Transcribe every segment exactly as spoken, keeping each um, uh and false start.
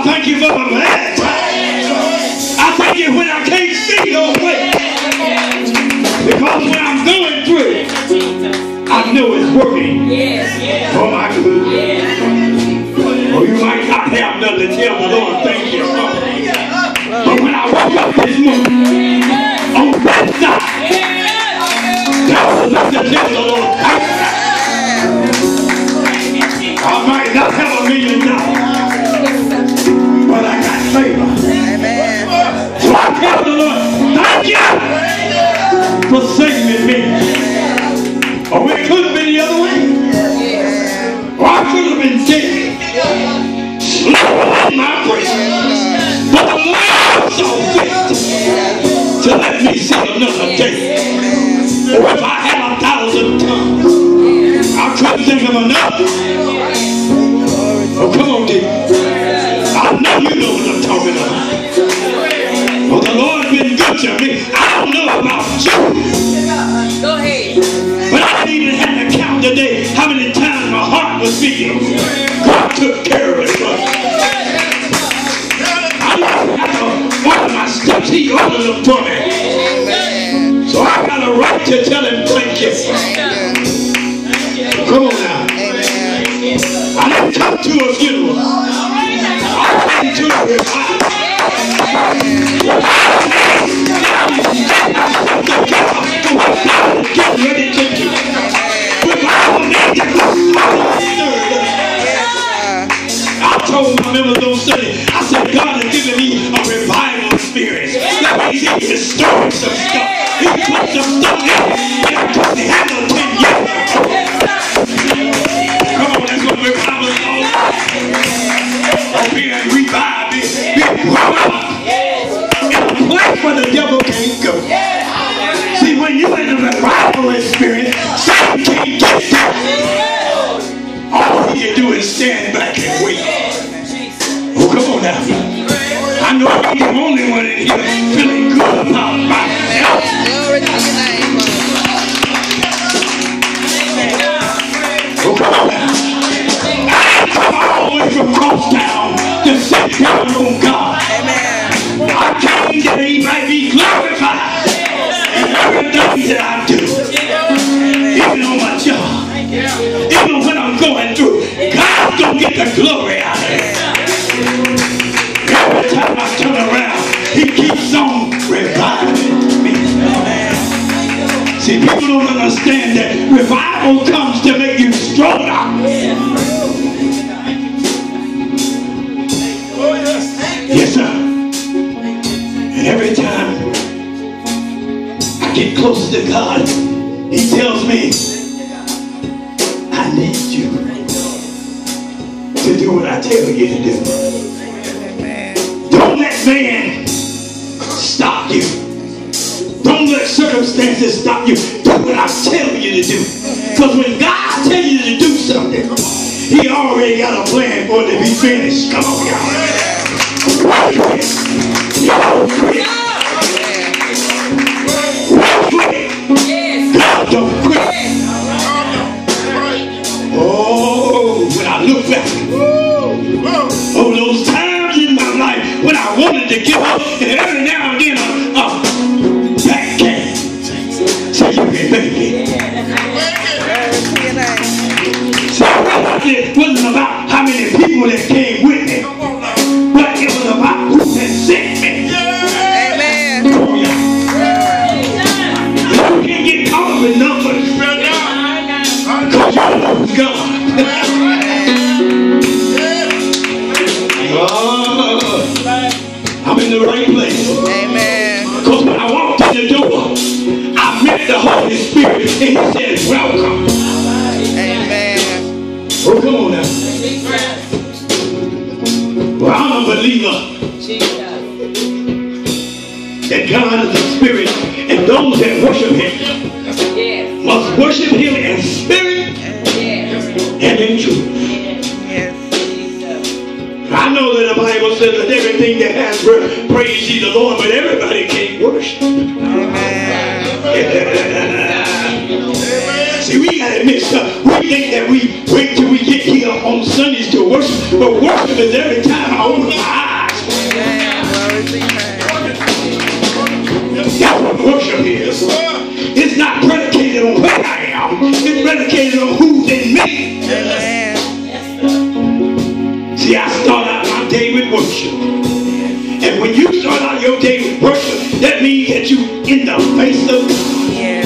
I thank you for the bad times. I thank you when I can't see no way. Because when I'm going through it, I know it's working for my good. Or you might not have nothing to tell the Lord thank you for. But when I woke up this morning, on that side, that was enough to tell the Lord thank you. I might not have a million dollars, but I got favor. Amen. So I tell the Lord, thank you for saving me. Or it could have been the other way. Or I could have been dead, sleeping in my grave. But the Lord saw fit to let me see another day. Or if I had a thousand tongues, I couldn't think of enough. Oh, come on, dear. I know you know what I'm talking about. Well, the Lord's been good to me. I don't know about you. Go ahead. But I didn't even have to count today how many times my heart was beating. God took care of it for me. I didn't have to order my steps. He ordered them for me. So I got a right to tell him thank you. Come on now. I didn't come to a funeral. I came to a revival. Get ready to do I told my members on Sunday, I said, God has given me a revival experience. That means he restored some stuff. He put some stuff in and I couldn't handle ten years ago. Come on, that's what revival is all about. Oh, being revived, being brought up in a place where the devil can't go. See, when you're in a revival experience, Satan can't get there. All he can do is stand back and wait. Oh, come on now. I know I'm the only one in here feeling good about myself. Oh, come on now. I come all the way from Crosstown to sit down on God. I came that he might be glorified in everything that I do. Even on my job. Even when I'm going through, God's going to get the glory out of it. Every time I turn around, he keeps on reviving me. See, people don't understand that revival comes to make you stronger. Yes, sir. And every time I get close to God, he tells me, I need you to do what I tell you to do. Don't let man stop you. Don't let circumstances stop you. Do what I tell you to do. Because when God tells you to do something, he already got a plan for it to be finished. Come on, y'all. Y'all quit. Quit. God don't quit. Oh, when I look back, oh, those times in my life when I wanted to give up, and every now and then a, a back came. So you can make it. So it wasn't about how many people that came with me, but it was about who had sent me. Amen. Oh, yeah. You can't get caught up in numbers. Because you know who's God. Oh, I'm in the right place. Amen. Because when I walked in the door, I met the Holy Spirit and he said, welcome. Amen. Oh, come on now. Well, I'm a believer that God is a spirit, and those that worship him must worship him in spirit and in truth. I know that the Bible says that everything that has breath, praise ye the Lord, but everybody can't worship. See, we got it mixed up. We think that we wait till we get here on Sundays to worship, but worship is every time I open my eyes. worship. And when you start out your day with worship, that means that you in the face of God. Yeah.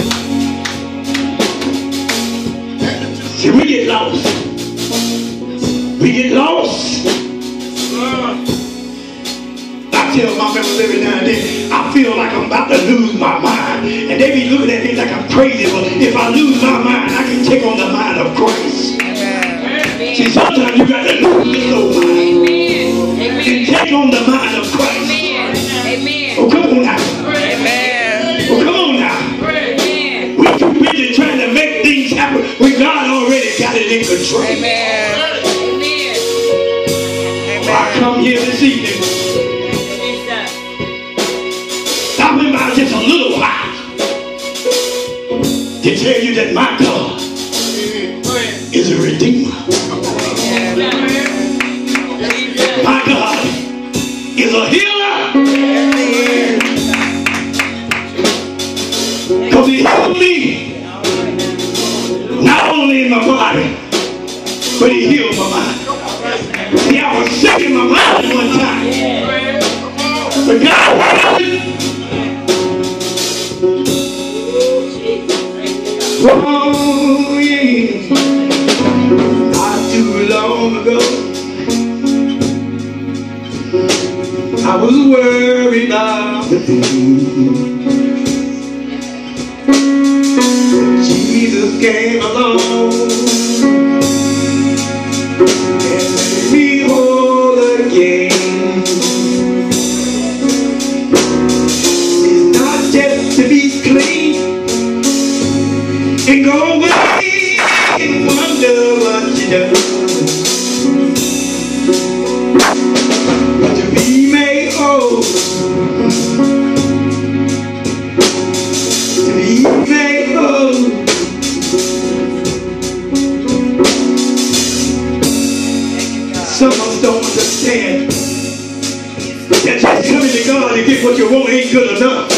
See, we get lost. We get lost. I tell my members every now and then, I feel like I'm about to lose my mind. And they be looking at me like I'm crazy, but if I lose my mind, I can take on the mind of Christ. Amen. See, sometimes you got to lose this old mind. Amen. And take on the mind of Christ. Amen. Amen. Oh, come on now. Amen. Oh, come on now. Amen. We're too busy trying to make things happen when God already got it in control. Amen. Amen. So I come here this evening, stopping by just a little while, to tell you that my God is a redeemer. My God is a healer. Because he healed me, not only in my body, but he healed my mind. See, I was sick in my mind one time, but God healed me. Oh, yeah. Not too long ago, I was worried about the things. Jesus came along and made me whole again. It's not just to be clean and go away and wonder what you do, but to be made whole, to be made whole. Some of us don't understand that just coming to God to get what you want ain't good enough.